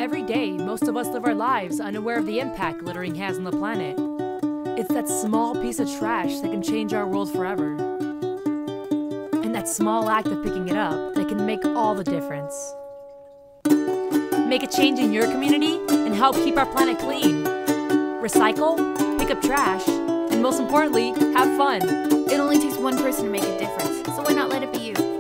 Every day, most of us live our lives unaware of the impact littering has on the planet. It's that small piece of trash that can change our world forever. And that small act of picking it up that can make all the difference. Make a change in your community and help keep our planet clean. Recycle, pick up trash, and most importantly, have fun. It only takes one person to make a difference, so why not let it be you?